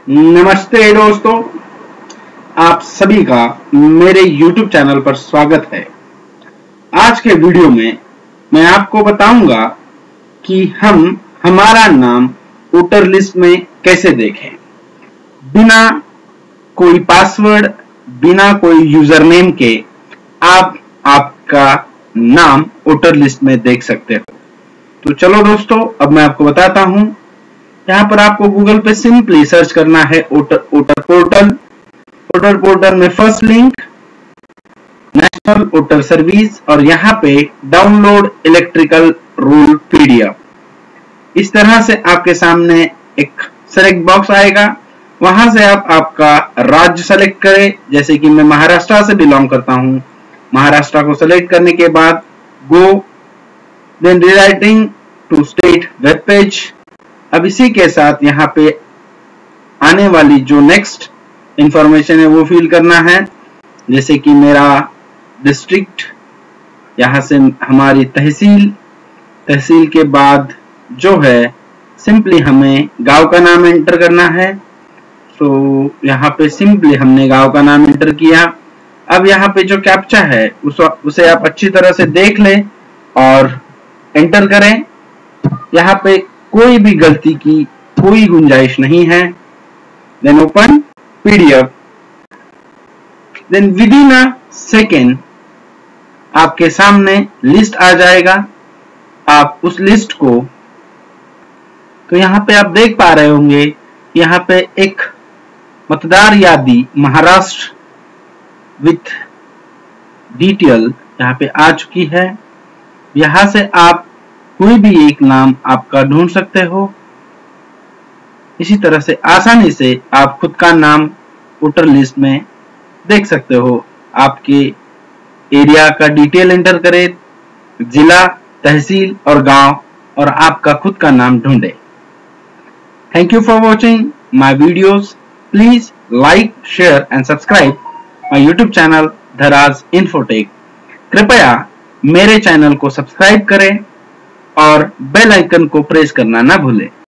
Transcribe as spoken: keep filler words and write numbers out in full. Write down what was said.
नमस्ते दोस्तों, आप सभी का मेरे YouTube चैनल पर स्वागत है। आज के वीडियो में मैं आपको बताऊंगा कि हम हमारा नाम वोटर लिस्ट में कैसे देखें, बिना कोई पासवर्ड, बिना कोई यूजर नेम के आप आपका नाम वोटर लिस्ट में देख सकते हो। तो चलो दोस्तों, अब मैं आपको बताता हूं। यहाँ पर आपको गूगल पे सिंपली सर्च करना है voter voter portal. Voter portal में first link national voter service और यहाँ पे डाउनलोड इलेक्ट्रिकल रूल पीडीएफ। इस तरह से आपके सामने एक सेलेक्ट बॉक्स आएगा, वहां से आप आपका राज्य सेलेक्ट करें। जैसे कि मैं महाराष्ट्र से बिलोंग करता हूं, महाराष्ट्र को सेलेक्ट करने के बाद go then redirecting to state web page. अब इसी के साथ यहाँ पे आने वाली जो नेक्स्ट इंफॉर्मेशन है वो फिल करना है। जैसे कि मेरा डिस्ट्रिक्ट, यहाँ से हमारी तहसील, तहसील के बाद जो है सिंपली हमें गांव का नाम एंटर करना है। तो यहाँ पे सिंपली हमने गांव का नाम एंटर किया। अब यहाँ पे जो कैप्चा है उस, उसे आप अच्छी तरह से देख लें और एंटर करें। यहाँ पे कोई भी गलती की कोई गुंजाइश नहीं है। Then open PDF. Then within a second आपके सामने लिस्ट आ जाएगा। आप उस लिस्ट को, तो यहाँ पे आप देख पा रहे होंगे, यहाँ पे एक मतदार यादी महाराष्ट्र विथ डिटेल यहाँ पे आ चुकी है। यहाँ से आप कोई भी एक नाम आपका ढूंढ सकते हो। इसी तरह से आसानी से आप खुद का नाम वोटर लिस्ट में देख सकते हो। आपके एरिया का डिटेल एंटर करें, जिला, तहसील और गांव, और आपका खुद का नाम ढूंढे। Thank you for watching my videos. Please like, share and subscribe my YouTube channel Dharaj Infotech. कृपया मेरे चैनल को सब्सक्राइब करें और बेल आइकन को प्रेस करना ना भूलें।